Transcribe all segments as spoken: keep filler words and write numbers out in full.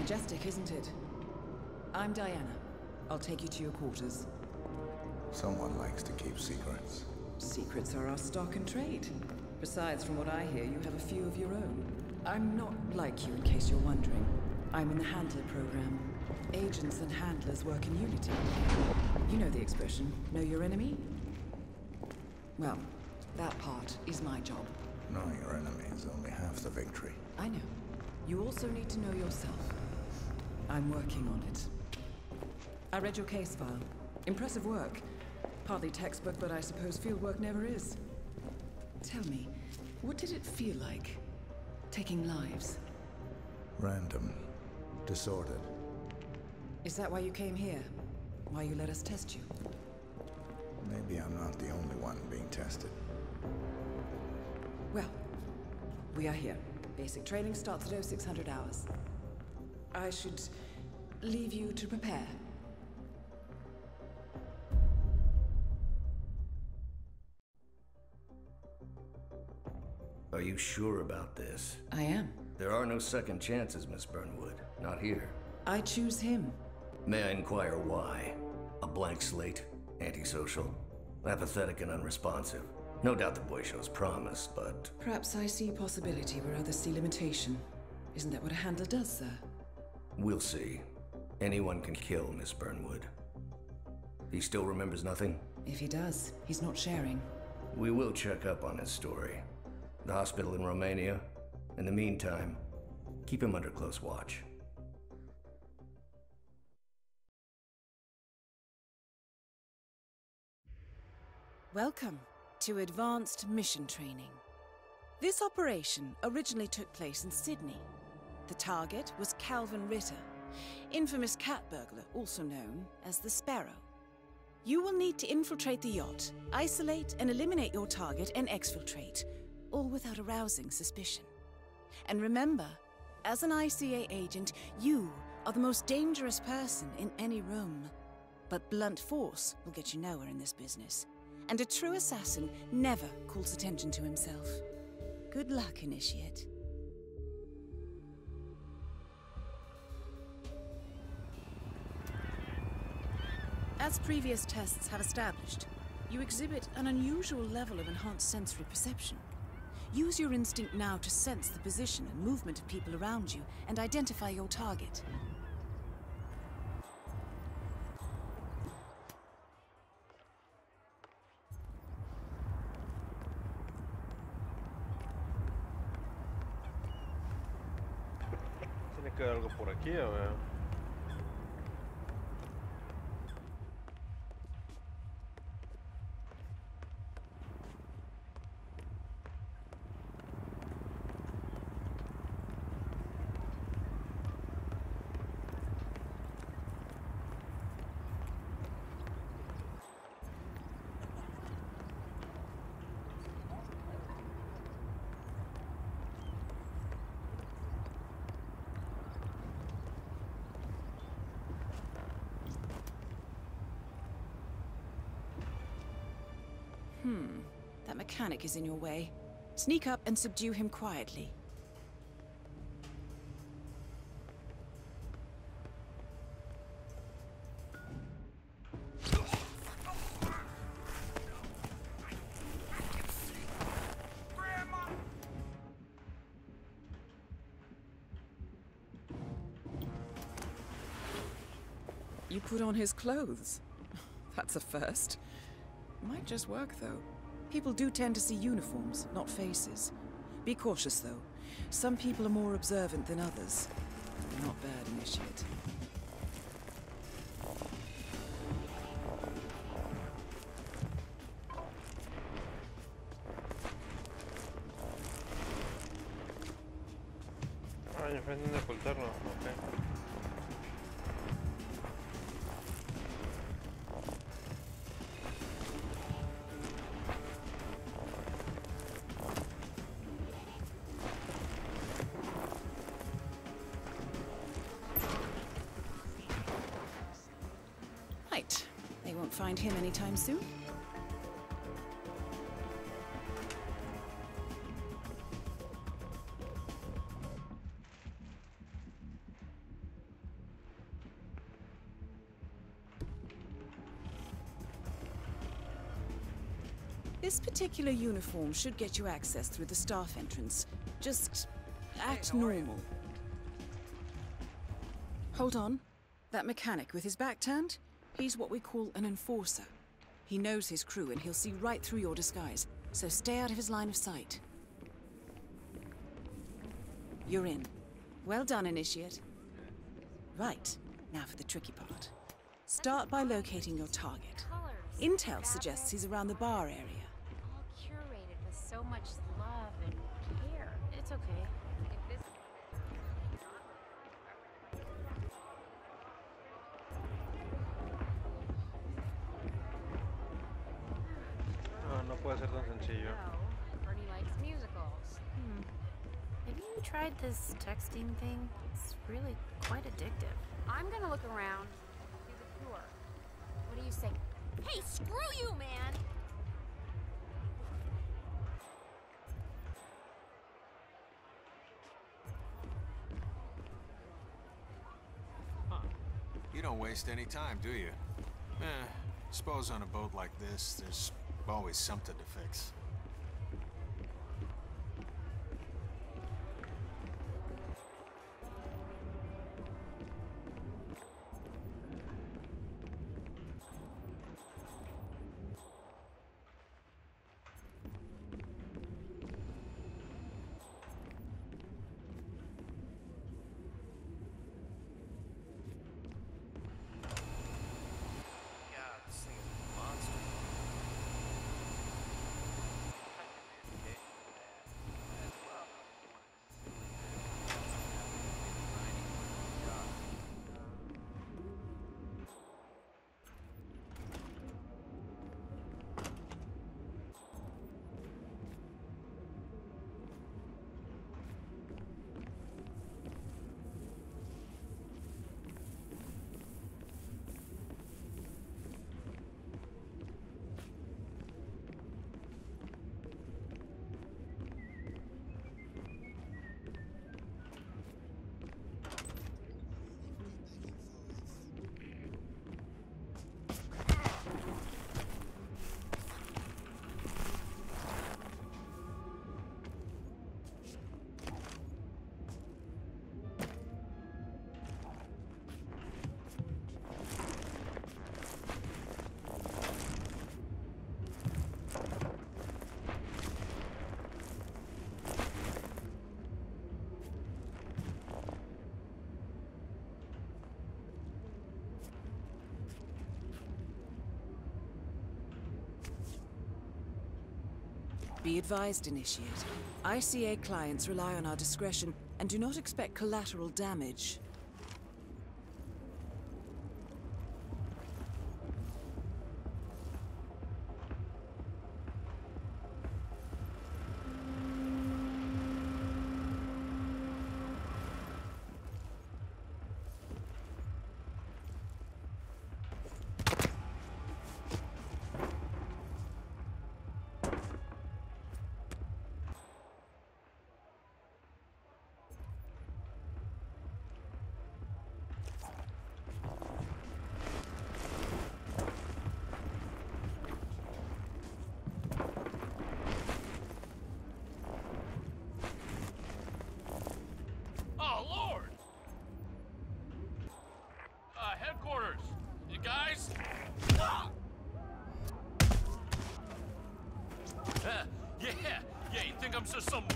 Majestic, isn't it? I'm Diana. I'll take you to your quarters. Someone likes to keep secrets. Secrets are our stock and trade. Besides, from what I hear, you have a few of your own. I'm not like you, in case you're wondering. I'm in the Handler program. Agents and handlers work in unity. You know the expression, know your enemy? Well, that part is my job. Knowing your enemy is only half the victory. I know. You also need to know yourself. I'm working on it. I read your case file. Impressive work. Partly textbook, but I suppose field work never is. Tell me, what did it feel like, taking lives? Random. Disordered. Is that why you came here? Why you let us test you? Maybe I'm not the only one being tested. Well, we are here. Basic training starts at oh six hundred hours. I should leave you to prepare. Are you sure about this? I am. There are no second chances, Miss Burnwood. Not here. I choose him. May I inquire why? A blank slate? Antisocial? Apathetic and unresponsive? No doubt the boy shows promise, but... Perhaps I see possibility where others see limitation. Isn't that what a handler does, sir? We'll see. Anyone can kill Miss Burnwood. He still remembers nothing? If he does, he's not sharing. We will check up on his story. The hospital in Romania. In the meantime, keep him under close watch. Welcome to Advanced Mission Training. This operation originally took place in Sydney. The target was Calvin Ritter, infamous cat burglar, also known as the Sparrow. You will need to infiltrate the yacht, isolate and eliminate your target, and exfiltrate, all without arousing suspicion. And remember, as an I C A agent, you are the most dangerous person in any room. But blunt force will get you nowhere in this business. And a true assassin never calls attention to himself. Good luck, Initiate. As previous tests have established, you exhibit an unusual level of enhanced sensory perception. Use your instinct now to sense the position and movement of people around you and identify your target. Tiene que haber algo por aquí, a ver. Hmm, that mechanic is in your way. Sneak up and subdue him quietly. You put on his clothes. That's a first. Might just work, though. People do tend to see uniforms, not faces. Be cautious, though. Some people are more observant than others. Not bad, Initiate. Ah, ya aprenden a ocultarlo, ok. Right. They won't find him anytime soon. This particular uniform should get you access through the staff entrance. Just act normal. Hold on. That mechanic with his back turned? He's what we call an enforcer. He knows his crew and he'll see right through your disguise, so stay out of his line of sight. You're in. Well done, Initiate. Right, now for the tricky part. Start by locating your target. Intel suggests he's around the bar area. All curated with so much love and care. It's okay. If this... No, no puede ser tan sencillo. Oh, Bernie likes musicals. Hmm. Have you tried this texting thing? It's really quite addictive. I'm gonna look around. Do the tour. What do you say? Hey, screw you, man! You don't waste any time, do you? Eh, suppose on a boat like this, there's always something to fix. Be advised, Initiate. I C A clients rely on our discretion and do not expect collateral damage. Headquarters! You guys? Uh, yeah, yeah, you think I'm just some...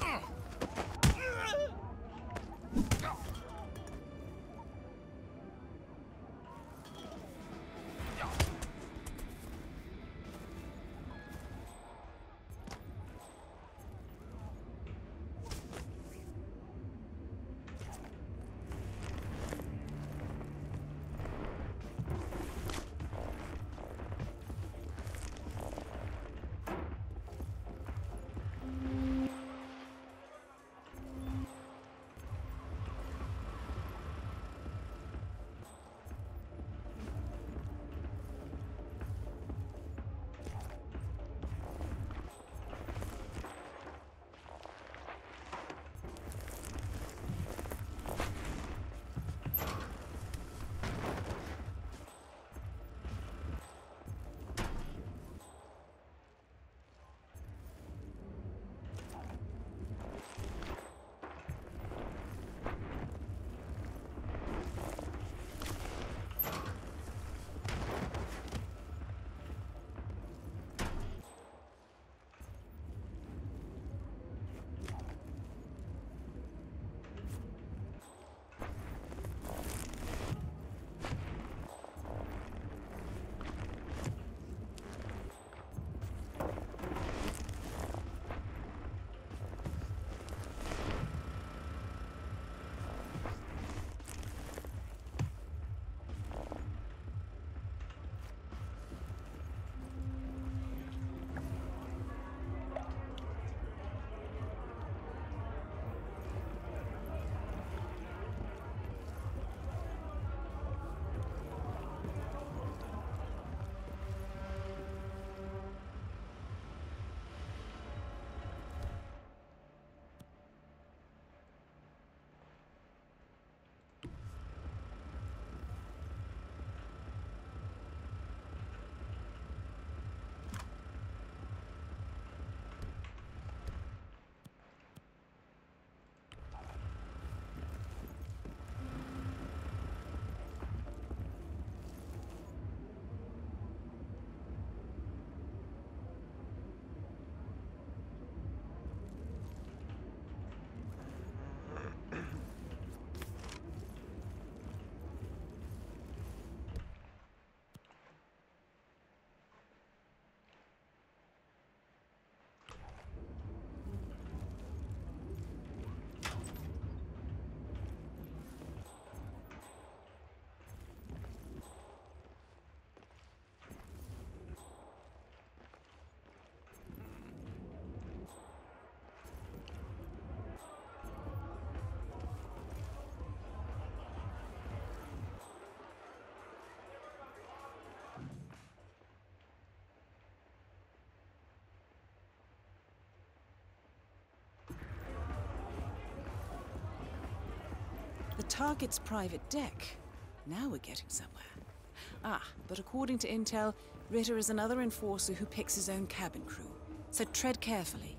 target's private deck. Now we're getting somewhere. Ah, but according to intel, Ritter is another enforcer who picks his own cabin crew. So tread carefully.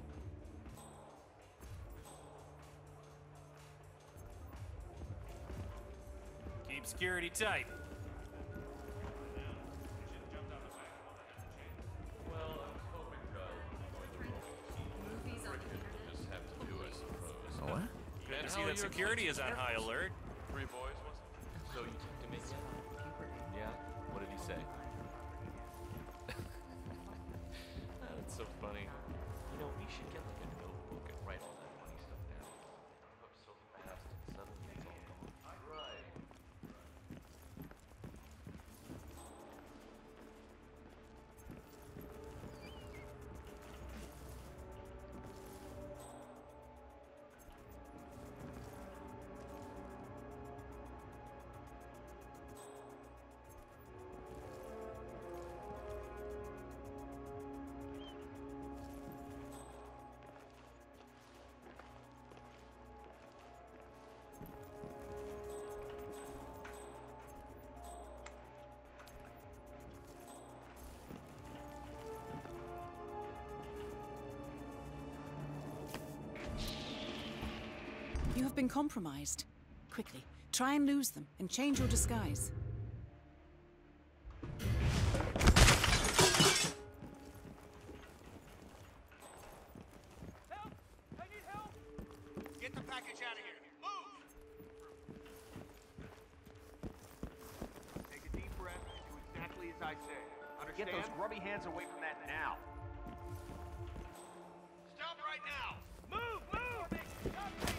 Keep security tight. What? Good to see that security is on high alert. Three boys, was it? So you took to make Yeah? What did he say? That's so funny. You know, we should get like a notebook and write all that funny stuff down. Grew up so fast and suddenly it's all gone. Right. You have been compromised. Quickly, try and lose them and change your disguise. Help! I need help! Get the package out of here. Move! Take a deep breath and do exactly as I say. Understand? Get those grubby hands away from that now. Stop right now! Move! Move! Stop me!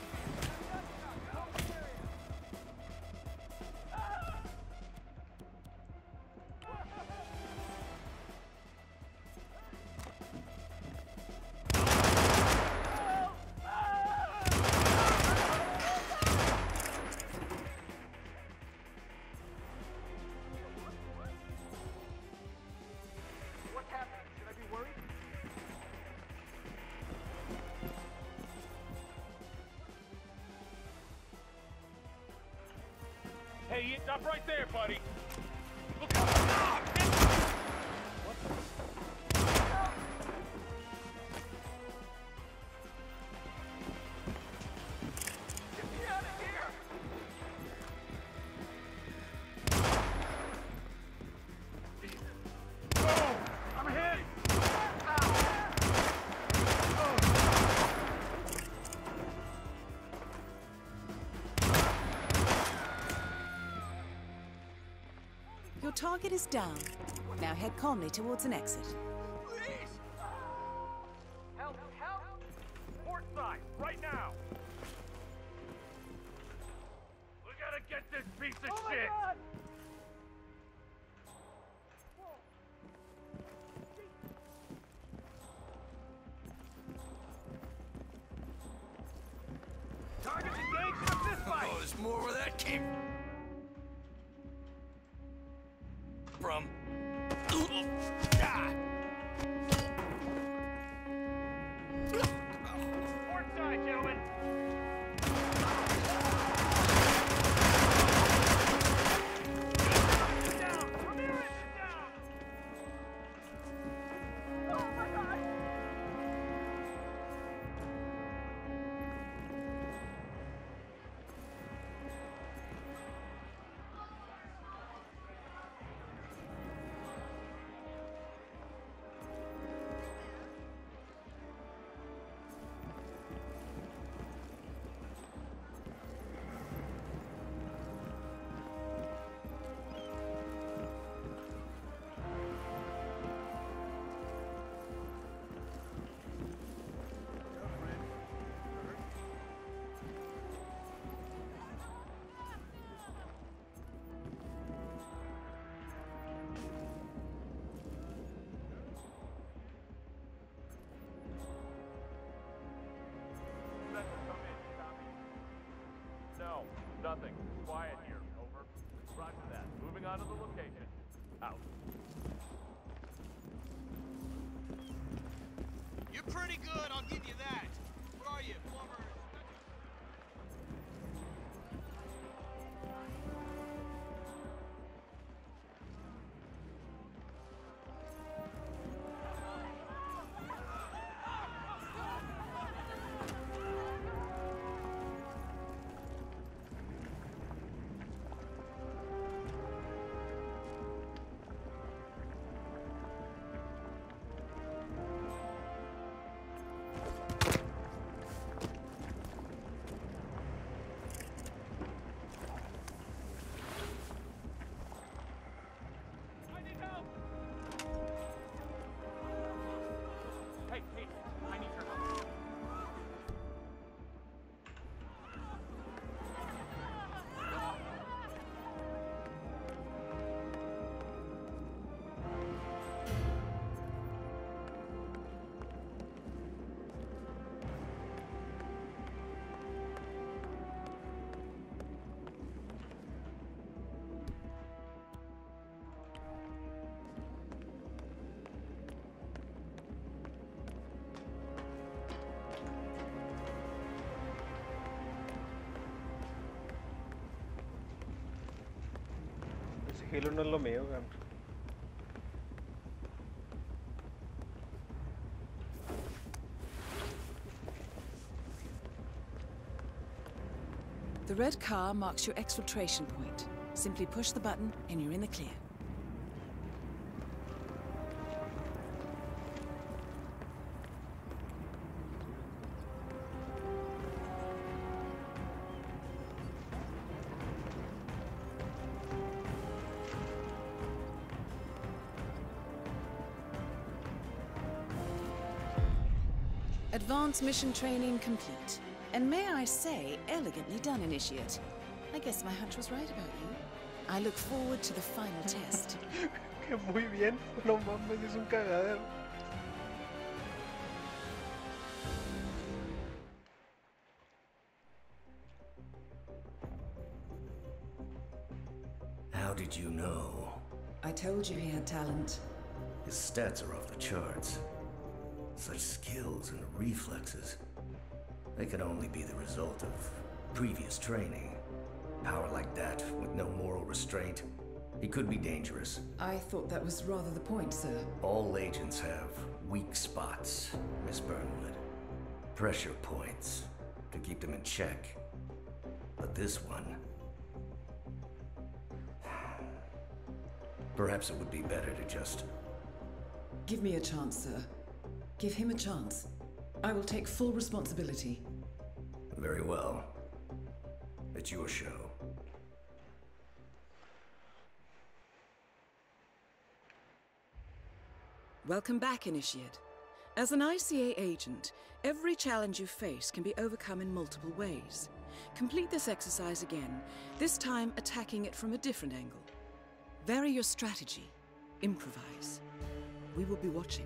What's happening? Should I be worried? Hey, stop right there, buddy. Look out! Ah! What the? Get me out of here! Oh, I'm hit. Your target is down. Now head calmly towards an exit. Please! Help! Help! Port side, right now. We gotta get this piece of Oh my shit. God! Target's engaged in a fist fight. Oh, there's more where that came from. God. Port side, gentlemen. Down! Ramirez is down! Oh my God! No, nothing. Quiet here. Over. Roger that. Moving on to the location. Out. You're pretty good, I'll give you that. What are you, plumber? sigilo no es lo mío, weón. The red car marks your exfiltration point. Simply push the button and you're in the clear. Advanced mission training complete. And may I say, elegantly done, Initiate. I guess my hunch was right about you. I look forward to the final test. Que muy bien. No mames, es un cagadero. How did you know? I told you he had talent. His stats are off the charts. Such skills and reflexes. They could only be the result of previous training. Power like that, with no moral restraint, he could be dangerous. I thought that was rather the point, sir. All agents have weak spots, Miss Burnwood. Pressure points, to keep them in check. But this one... Perhaps it would be better to just... Give me a chance, sir. Give him a chance. I will take full responsibility. Very well. It's your show. Welcome back, Initiate. As an I C A agent, every challenge you face can be overcome in multiple ways. Complete this exercise again, this time attacking it from a different angle. Vary your strategy. Improvise. We will be watching.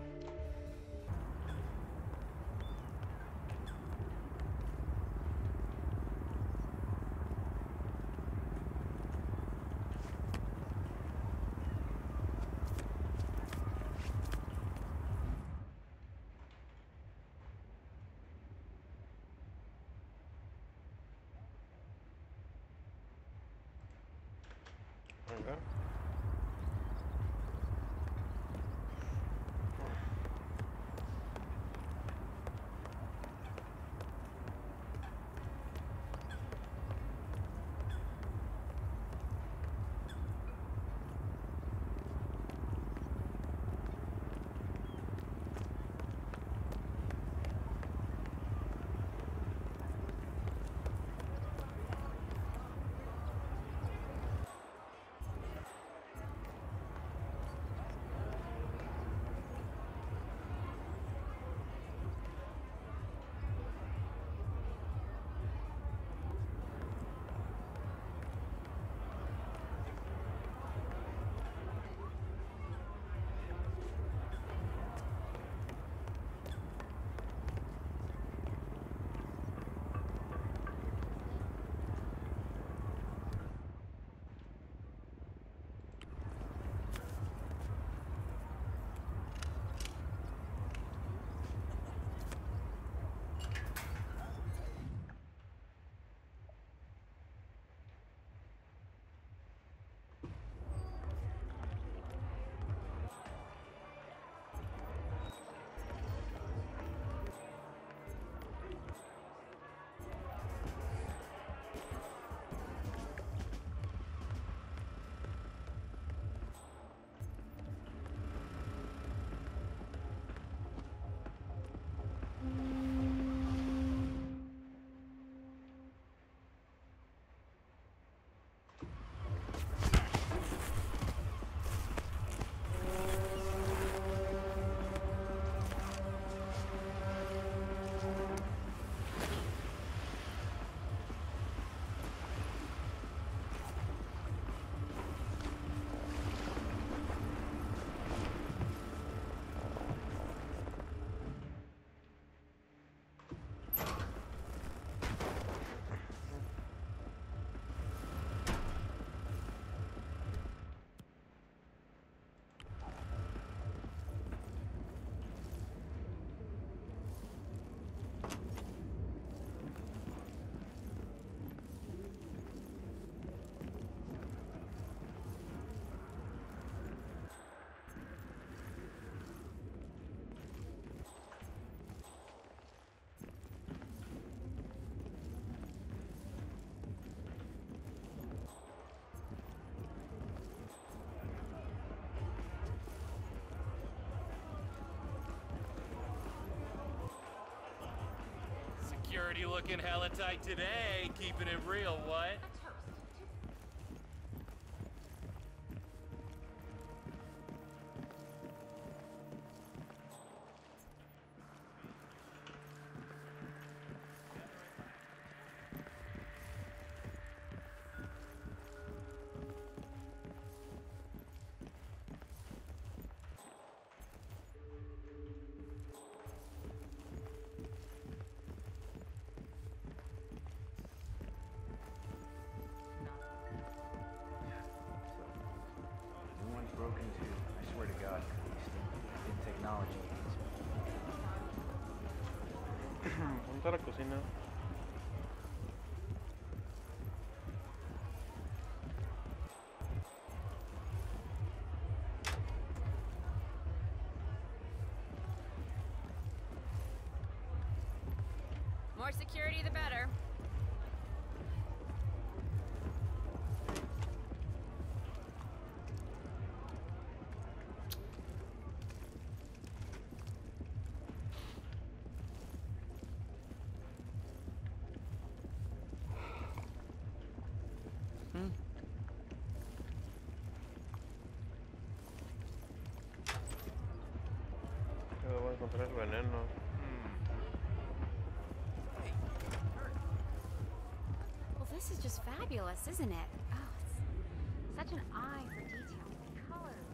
Heard you looking hella tight today, keeping it real, what? Broken too. I swear to God, in technology. Ponte a la cocina. More security, the better. Voy a encontrar veneno. Well, this is just fabulous, isn't it? Oh, it's such an eye for detail. The colors.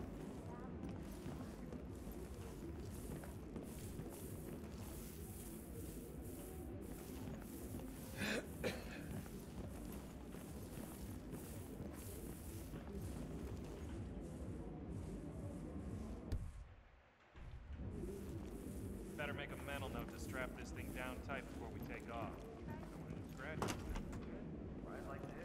Better make a mental note to strap this thing down tight before we take off. Don't want to scratch it. Right like this.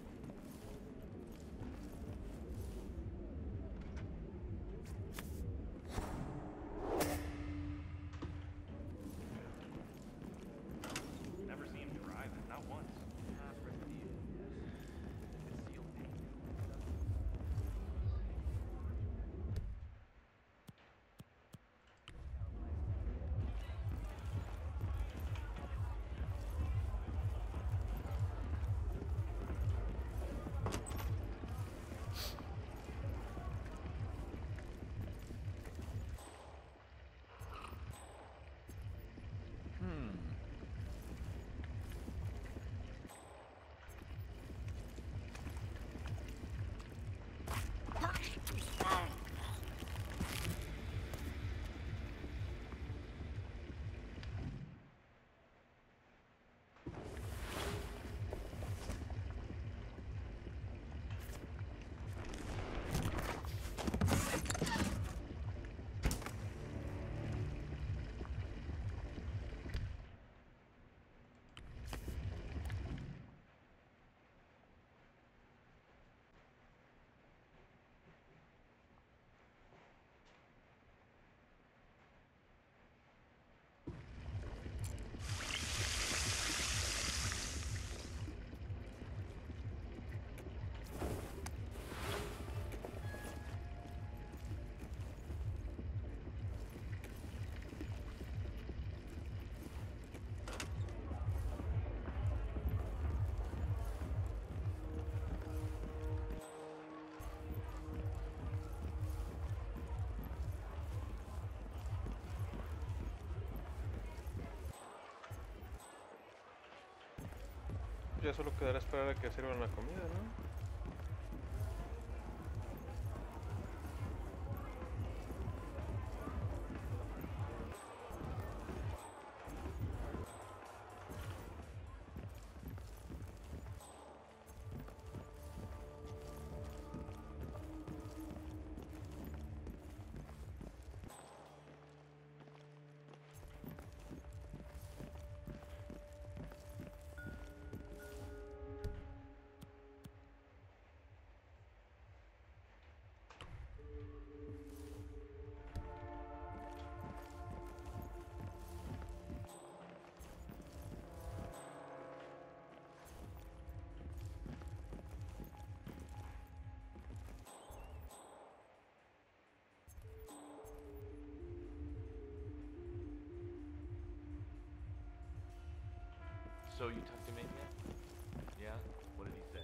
Never see him drive it, not once. Ya solo quedará esperar a que sirvan la comida, ¿no? So you tucked him in yet? Yeah? What did he say?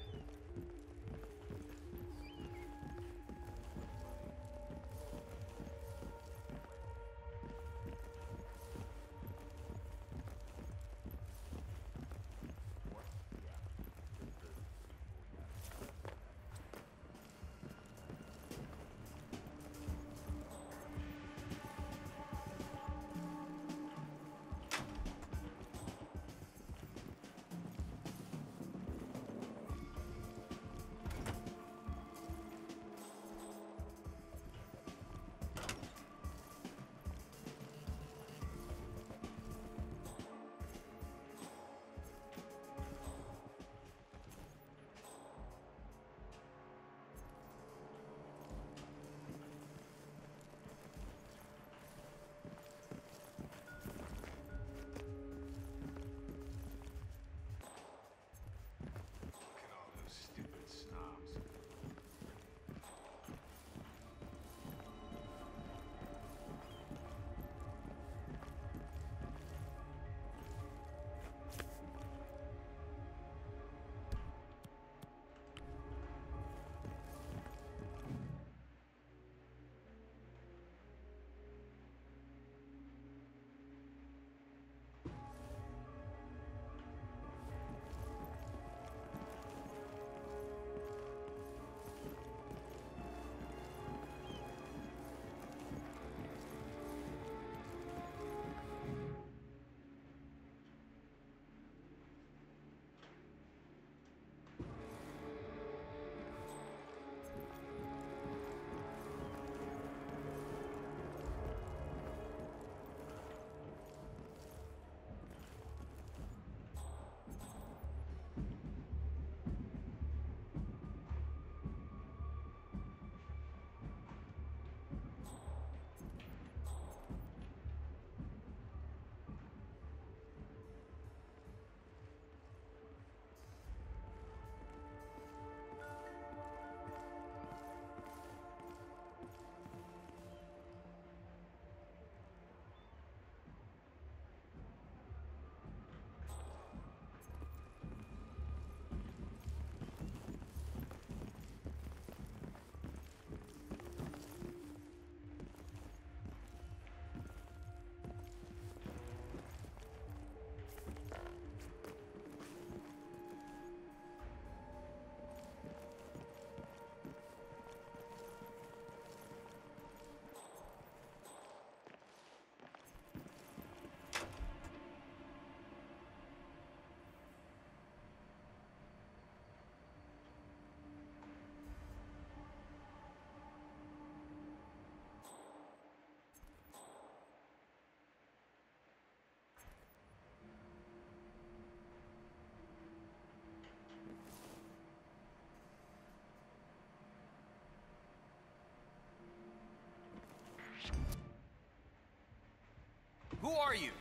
Who are you?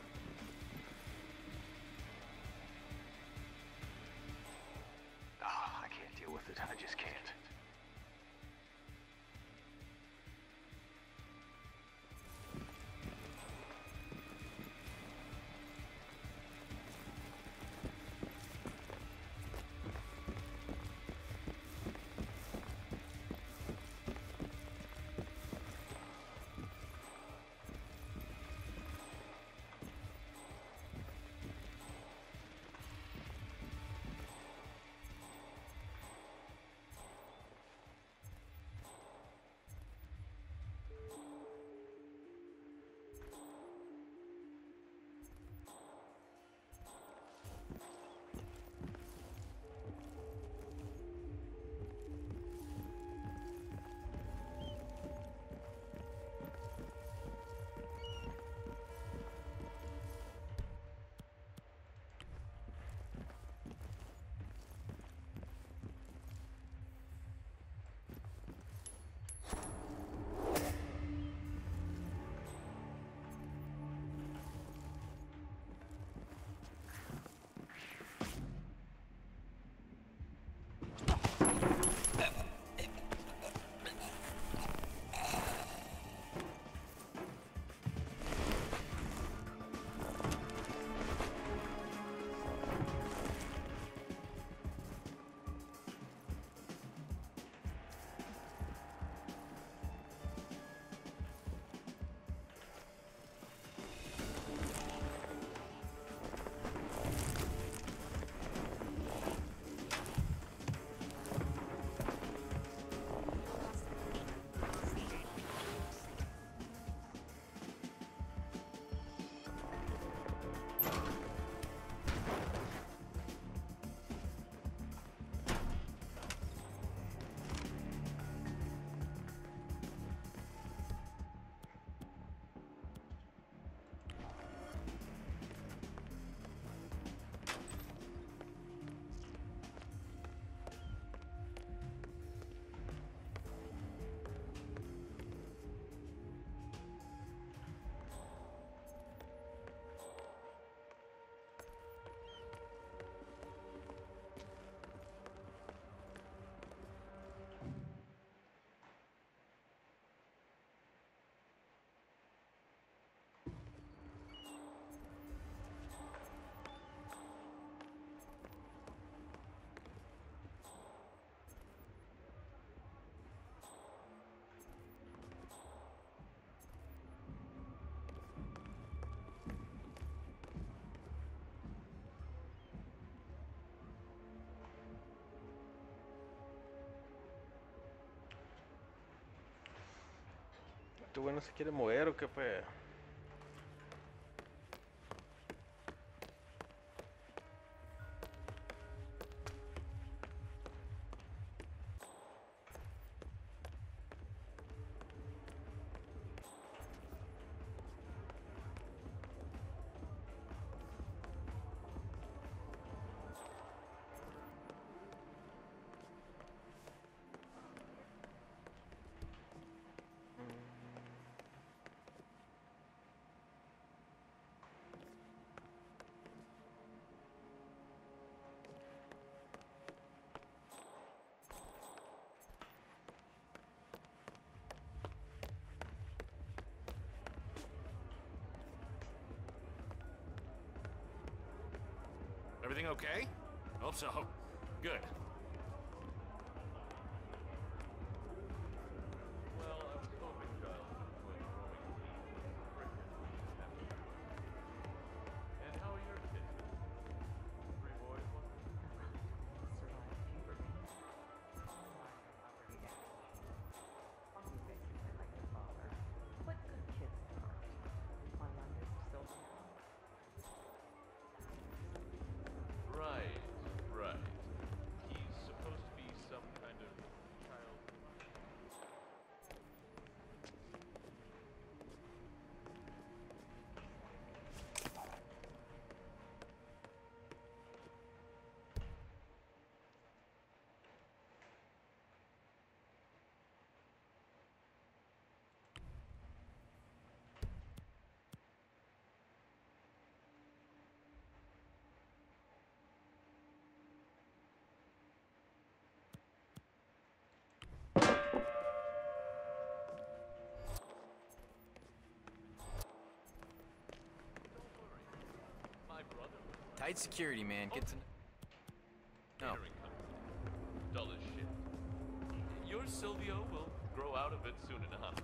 Oh, I can't deal with it. I just can't. ¿Este güey no se quiere mover o qué pedo? Everything okay? Hope so. Good. Well, I was hoping Giles would quit throwing frickin' at me. And how are your kids? Three boys, one? Survived puberty. He's basically like his father, but good kids at heart. My youngest, Sylvia. Right, right. He's supposed to be some kind of child. My brother. Tight security, man. Get to. No. Catering company. Dull as shit. Your Silvio will grow out of it soon enough.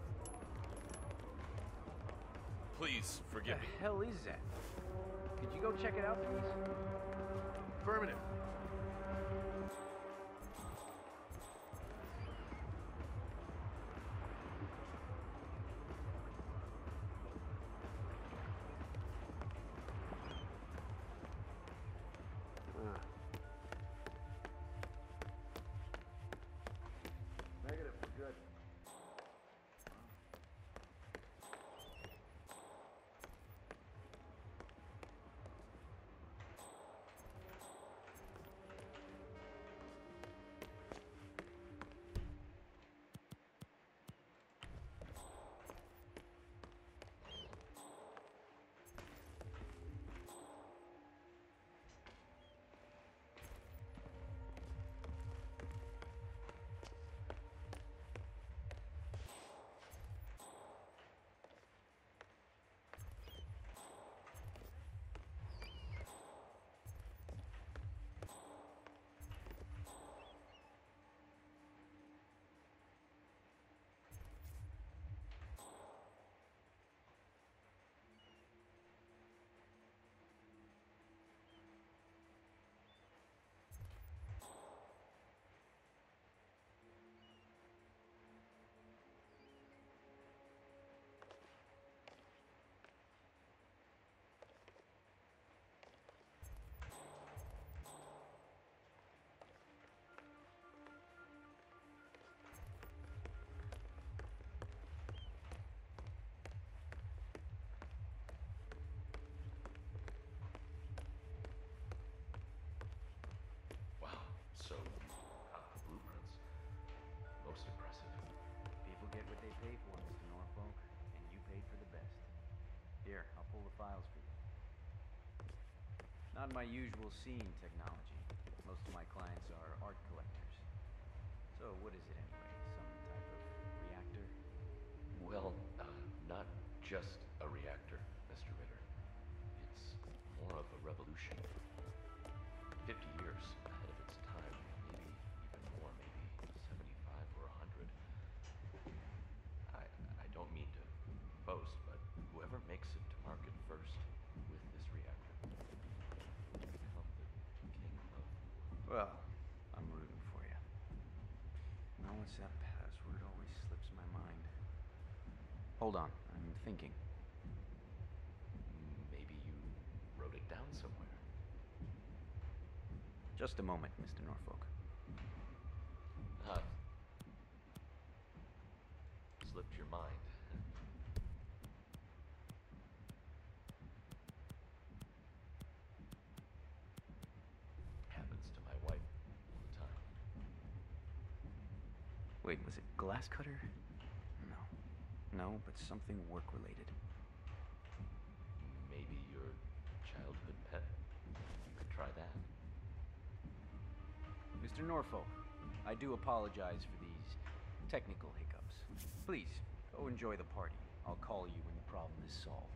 Please, forgive What me. the hell is that? Could you go check it out, please? Affirmative. Negative, we're good. Wow. So, uh, blueprints. Most impressive. People get what they pay for, Mister Norfolk, and you paid for the best. Here, I'll pull the files for you. Not my usual scene technology. Most of my clients are art collectors. So, what is it anyway? Some type of reactor? Well, uh, not just a reactor, Mister Ritter. It's more of a revolution. Fifty years ahead of its time, maybe even more, maybe seventy-five or a hundred. I I don't mean to boast, but whoever makes it to market first with this reactor will become the king of. Well, I'm rooting for you. Now, what's that password? Always slips my mind. Hold on, I'm thinking. Maybe you wrote it down somewhere. Just a moment, Mister Norfolk. Uh, slipped your mind. Happens to my wife all the time. Wait, was it glass cutter? No. No, but something work-related. Maybe your childhood pet? You could try that. Mister Norfolk, I do apologize for these technical hiccups. Please, go enjoy the party. I'll call you when the problem is solved.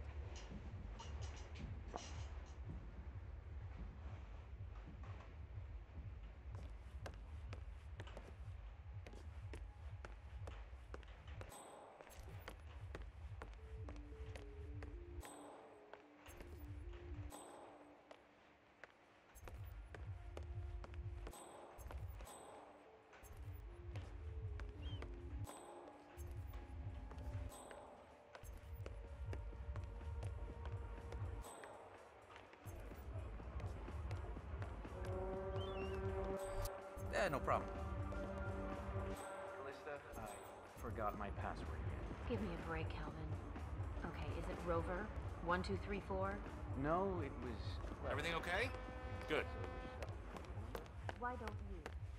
Yeah, no problem. Callista, I forgot my password again. Give me a break, Calvin. Okay, is it Rover? One, two, three, four? No, it was... Well, Everything okay? Good. Why don't you?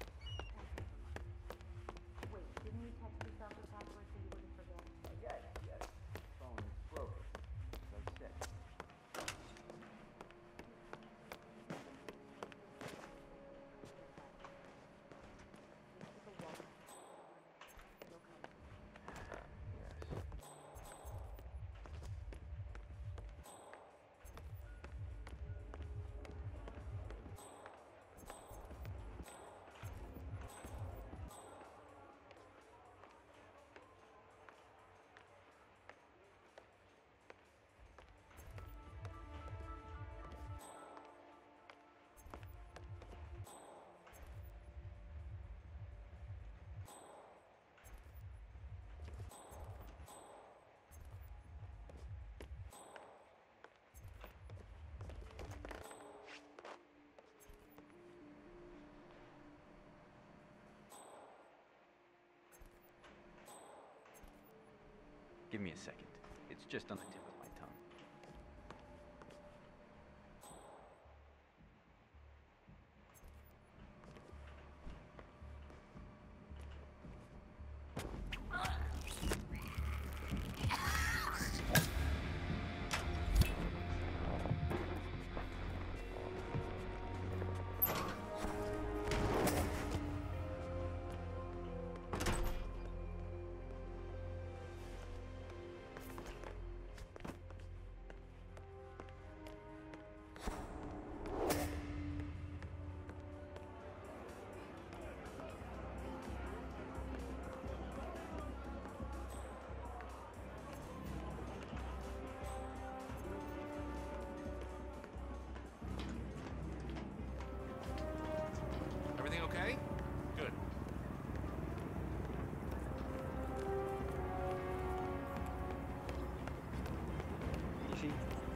Wait, didn't you text yourself the password so you wouldn't forget? Yes, yes. Phone broke, as I said. Give me a second. It's just on the tip of my tongue. Everything okay? Good. Easy.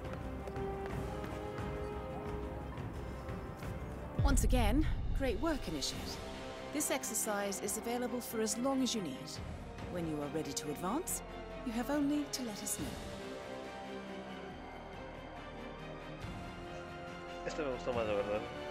Once again, great work, Initiate. This exercise is available for as long as you need. When you are ready to advance, you have only to let us know. Este me gustó más, de verdad.